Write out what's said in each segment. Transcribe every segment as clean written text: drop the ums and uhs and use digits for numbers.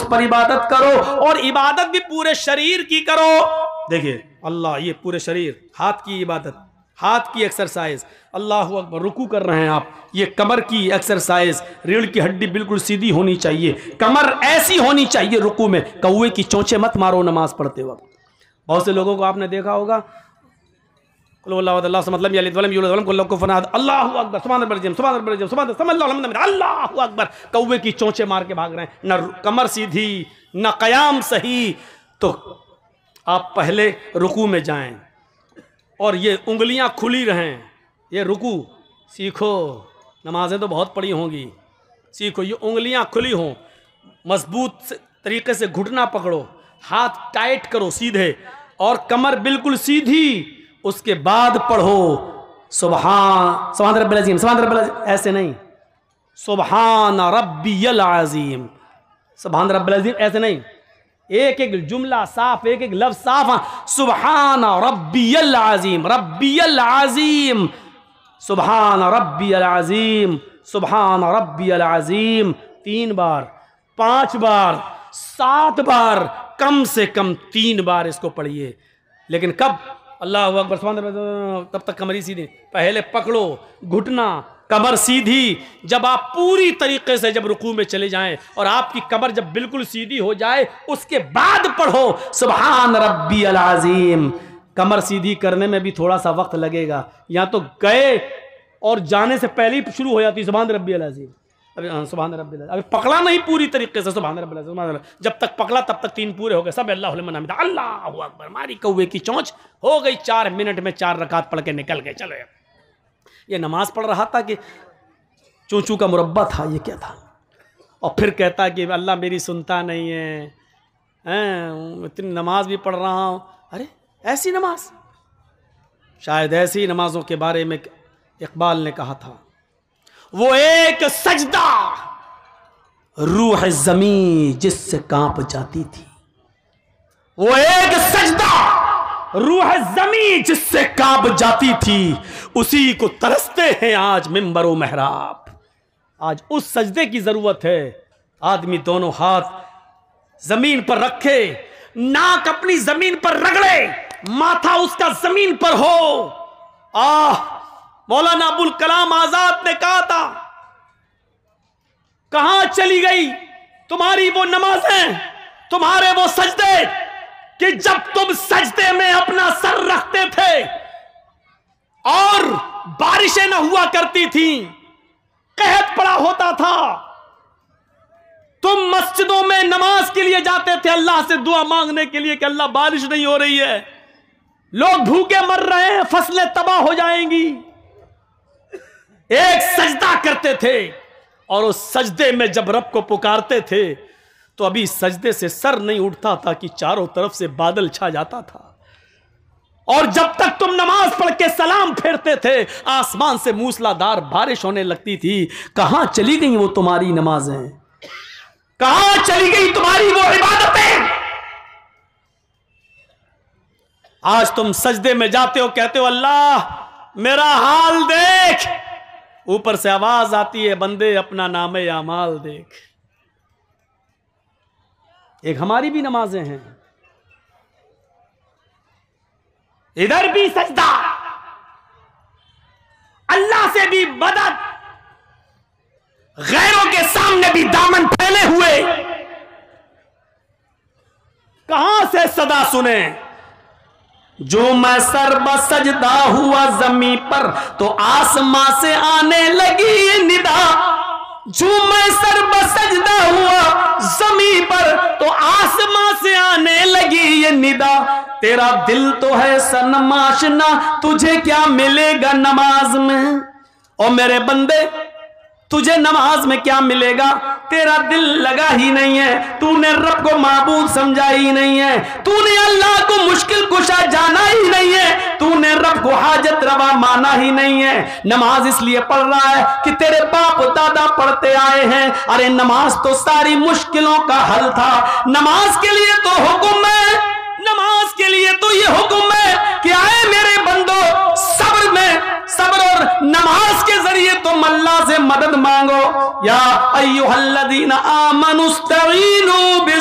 पर इबादत करो, और इबादत भी पूरे शरीर की करो। देखिए अल्लाह, ये पूरे शरीर, हाथ की इबादत, हाथ की एक्सरसाइज, अल्लाह अकबर, रुकू कर रहे हैं आप, ये कमर की एक्सरसाइज, रीढ़ की हड्डी बिल्कुल सीधी होनी चाहिए, कमर ऐसी होनी चाहिए रुकू में, कौवे की चोंचे मत मारो नमाज पढ़ते वक्त। बहुत से लोगों को आपने देखा होगा, अल्लाह अकबर, कौवे की चोंचे मार के भाग रहे हैं, न कमर सीधी न कयाम सही। तो आप पहले रुकू में जाएं और ये उंगलियां खुली रहें, ये रुकू सीखो, नमाजें तो बहुत पड़ी होंगी, सीखो ये उंगलियां खुली हों, मजबूत तरीके से घुटना पकड़ो, हाथ टाइट करो सीधे, और कमर बिल्कुल सीधी। उसके बाद पढ़ो सुभान रब्बिल अज़ीम, सुभान रब्बिल अज़ीम, ऐसे नहीं, सुभान रब्बियल अज़ीम, सुभान रब्बिल अज़ीम ऐसे नहीं, एक एक जुमला साफ, एक एक लफ्ज साफ, सुभान रब्बियल अज़ीम, रब्बियल अज़ीम, सुभान रब्बियल अज़ीम, सुभान रब्बियल अज़ीम, 3 बार, 5 बार, 7 बार, कम से कम 3 बार इसको पढ़िए। लेकिन कब? अल्लाह अकबर, तब तक कमर सीधी, पहले पकड़ो घुटना, कमर सीधी। जब आप पूरी तरीके से जब रुकू में चले जाएं और आपकी कमर जब बिल्कुल सीधी हो जाए, उसके बाद पढ़ो सुभान रब्बियल अज़ीम। कमर सीधी करने में भी थोड़ा सा वक्त लगेगा, या तो गए और जाने से पहले ही शुरू हो जाती सुभान रब्बियल अज़ीम, अभी सुभान रब्बिल अज़ीम, अभी पकड़ा नहीं पूरी तरीके से, सुभान रब्बिल अज़ीम, सुभान रब्बिल, जब तक पकड़ा तब तक 3 पूरे हो गए, सब अल्लाहु लिमन हमिदा, अल्लाहु अकबर, मारी कौवे की चोंच, हो गई 4 मिनट में 4 रकात पढ़ के निकल गए। चलो ये नमाज पढ़ रहा था कि चूचू का मुरब्बा था, ये क्या था? और फिर कहता कि अल्लाह मेरी सुनता नहीं है, इतनी नमाज भी पढ़ रहा हूँ। अरे ऐसी नमाज, शायद ऐसी नमाजों के बारे में इकबाल ने कहा था, वो एक सजदा रूह ज़मीं जिससे कांप जाती थी, वो एक सजदा रूह ज़मीं जिससे कांप जाती थी, उसी को तरसते हैं आज मिंबर व महराब। आज उस सजदे की जरूरत है। आदमी दोनों हाथ जमीन पर रखे, नाक अपनी जमीन पर रगड़े, माथा उसका जमीन पर हो। मौलाना अबुल कलाम आजाद ने कहा था, कहां चली गई तुम्हारी वो नमाजें, तुम्हारे वो सजदे, कि जब तुम सजदे में अपना सर रखते थे और बारिशें न हुआ करती थी, कहत पड़ा होता था, तुम मस्जिदों में नमाज के लिए जाते थे अल्लाह से दुआ मांगने के लिए कि अल्लाह बारिश नहीं हो रही है, लोग भूखे मर रहे हैं, फसलें तबाह हो जाएंगी। एक सजदा करते थे और उस सजदे में जब रब को पुकारते थे तो अभी सजदे से सर नहीं उठता था कि चारों तरफ से बादल छा जाता था। और जब तक तुम नमाज पढ़ के सलाम फेरते थे, आसमान से मूसलाधार बारिश होने लगती थी। कहां चली गई वो तुम्हारी नमाजें, कहां चली गई तुम्हारी वो इबादतें? आज तुम सजदे में जाते हो, कहते हो अल्लाह मेरा हाल देख, ऊपर से आवाज आती है बंदे अपना नामे आमाल देख। एक हमारी भी नमाजें हैं, इधर भी सजदा, अल्लाह से भी मदद, गैरों के सामने भी दामन फैले हुए। कहां से सदा सुने, जो मैं सर बसजदा हुआ जमीन पर तो आसमां से आने लगी ये निदा। जो मैं सर बसजदा हुआ जमीन पर तो आसमां से आने लगी ये निदा। तेरा दिल तो है सनमाशना, तुझे क्या मिलेगा नमाज में। और मेरे बंदे तुझे नमाज में क्या मिलेगा, तेरा दिल लगा ही नहीं है, तूने रब को माबूद समझा ही नहीं है, तूने अल्लाह को मुश्किल कुशा जाना ही नहीं है, तूने रब को हाजत रवा माना ही नहीं है। नमाज इसलिए पढ़ रहा है कि तेरे बाप दादा पढ़ते आए हैं। अरे नमाज तो सारी मुश्किलों का हल था। नमाज के लिए तो हुक्म है, नमाज के लिए तो ये हुक्म है कि आए मेरे बंदो सब्र में, सब्र और नमाज के जरिए तुम अल्लाह से मदद मांगो। या अय्युहल्लज़ीना आमनुस्तईनु बिस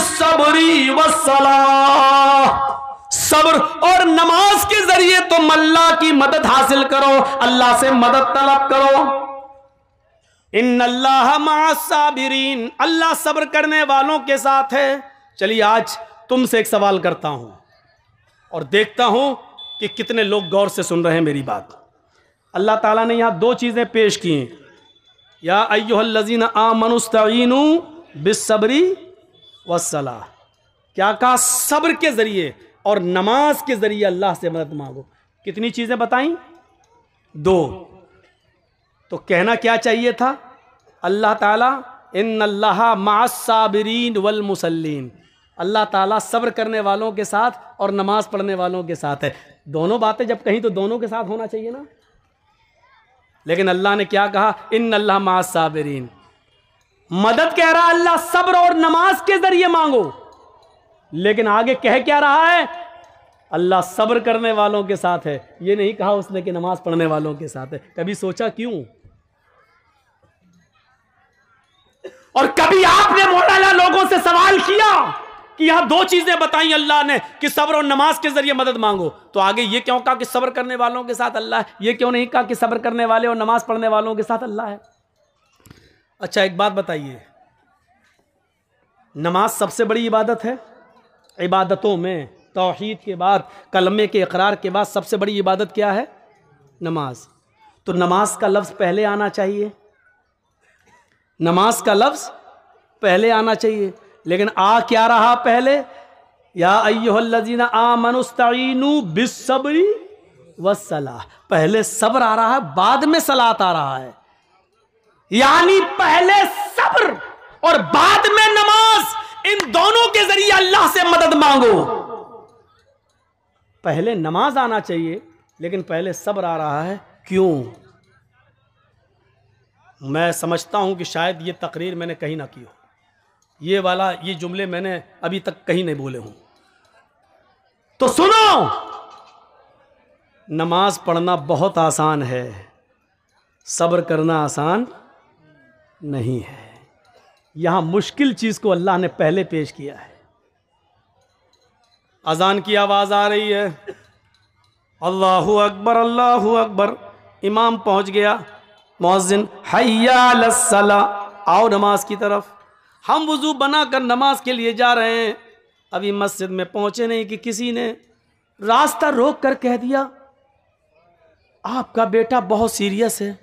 बिस्सब्री वस्सलाह, सब्र और नमाज के जरिए तुम अल्लाह की मदद हासिल करो, अल्लाह से मदद तलब करो। इन्नल्लाह मअस्साबिरीन, अल्लाह सब्र करने वालों के साथ है। चलिए आज तुमसे एक सवाल करता हूं और देखता हूं कि कितने लोग गौर से सुन रहे हैं मेरी बात। अल्लाह ताला ने यहां दो चीजें पेश की हैं, या अय्युहल्लज़ीना आमनुस्तईनु बिस्सब्री वस्सलाह। क्या कहा? सब्र के जरिए और नमाज के जरिए अल्लाह से मदद मांगो। कितनी चीजें बताई? दो। तो कहना क्या चाहिए था? अल्लाह ताला इन्नल्लाहा मअस्साबिरीन वल मुसल्लीन, अल्लाह ताला सब्र करने वालों के साथ और नमाज पढ़ने वालों के साथ है। दोनों बातें जब कहीं तो दोनों के साथ होना चाहिए ना। लेकिन अल्लाह ने क्या कहा? इन्नल्लाहा मअस्साबिरीन। मदद कह रहा अल्लाह सब्र और नमाज के जरिए मांगो, लेकिन आगे कह क्या रहा है? अल्लाह सब्र करने वालों के साथ है। ये नहीं कहा उसने कि नमाज पढ़ने वालों के साथ है। कभी सोचा क्यों? और कभी आपने मौलाना लोगों से सवाल किया कि यहां दो चीजें बताई अल्लाह ने कि सब्र और नमाज के जरिए मदद मांगो, तो आगे ये क्यों कहा कि सब्र करने वालों के साथ अल्लाह है? ये क्यों नहीं कहा कि सब्र करने वाले और नमाज पढ़ने वालों के साथ अल्लाह है? अच्छा एक बात बताइए, नमाज सबसे बड़ी इबादत है। इबादतों में तौहीद के बाद, कलमे के इकरार के बाद सबसे बड़ी इबादत क्या है? नमाज। तो नमाज का लफ्ज़ पहले आना चाहिए, नमाज का लफ्ज़ पहले आना चाहिए, लेकिन आ क्या रहा पहले? या अय्युहल्लज़ीना आमनुस्तईनु बिस्सब्री वस्सलाह। पहले सब्र आ रहा है, बाद में सलात आ रहा है। यानी पहले सब्र और बाद में नमाज, इन दोनों के जरिए अल्लाह से मदद मांगो। पहले नमाज आना चाहिए, लेकिन पहले सब्र आ रहा है। क्यों? मैं समझता हूं कि शायद ये तकरीर मैंने कहीं ना की हो, ये जुमले मैंने अभी तक कहीं नहीं बोले हूं। तो सुनो, नमाज पढ़ना बहुत आसान है, सब्र करना आसान नहीं है। यहां मुश्किल चीज को अल्लाह ने पहले पेश किया है। अजान की आवाज आ रही है, अल्लाहु अकबर अल्लाहु अकबर। इमाम पहुंच गया, मुअज्जिन हय्या अलस्सला, आओ नमाज की तरफ। हम वुजू बनाकर नमाज के लिए जा रहे हैं, अभी मस्जिद में पहुंचे नहीं कि किसी ने रास्ता रोक कर कह दिया, आपका बेटा बहुत सीरियस है,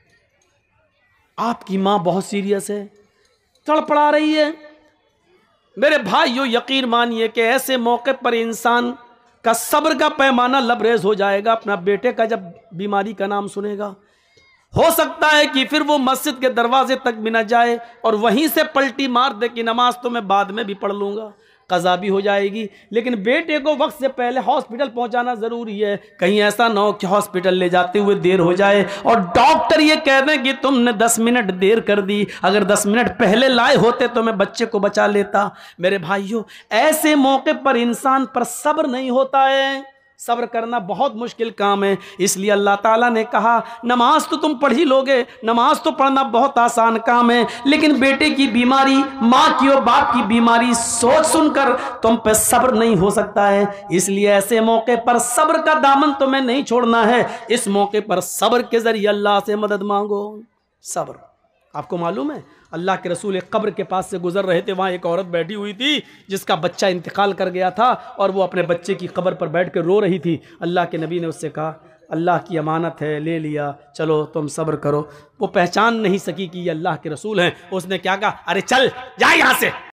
आपकी मां बहुत सीरियस है, तड़पड़ा रही है। मेरे भाइयों, यकीन मानिए कि ऐसे मौके पर इंसान का सब्र का पैमाना लबरेज हो जाएगा अपना बेटे का जब बीमारी का नाम सुनेगा। हो सकता है कि फिर वो मस्जिद के दरवाजे तक भी न जाए और वहीं से पलटी मार दे कि नमाज तो मैं बाद में भी पढ़ लूँगा, कज़ा भी हो जाएगी। लेकिन बेटे को वक्त से पहले हॉस्पिटल पहुंचाना ज़रूरी है, कहीं ऐसा ना हो कि हॉस्पिटल ले जाते हुए देर हो जाए और डॉक्टर ये कह दें कि तुमने 10 मिनट देर कर दी, अगर 10 मिनट पहले लाए होते तो मैं बच्चे को बचा लेता। मेरे भाइयों, ऐसे मौके पर इंसान पर सब्र नहीं होता है। सब्र करना बहुत मुश्किल काम है। इसलिए अल्लाह ताला ने कहा, नमाज तो तुम पढ़ ही लोगे, नमाज तो पढ़ना बहुत आसान काम है, लेकिन बेटे की बीमारी, माँ की और बाप की बीमारी सोच सुनकर तुम पे सब्र नहीं हो सकता है। इसलिए ऐसे मौके पर सब्र का दामन तुम्हें नहीं छोड़ना है। इस मौके पर सब्र के जरिए अल्लाह से मदद मांगो। सब्र, आपको मालूम है अल्लाह के रसूल एक कब्र के पास से गुजर रहे थे, वहाँ एक औरत बैठी हुई थी जिसका बच्चा इंतकाल कर गया था और वो अपने बच्चे की कब्र पर बैठ कर रो रही थी। अल्लाह के नबी ने उससे कहा, अल्लाह की अमानत है, ले लिया, चलो तुम सब्र करो। वो पहचान नहीं सकी कि ये अल्लाह के रसूल हैं। उसने क्या कहा, अरे चल जा यहाँ से।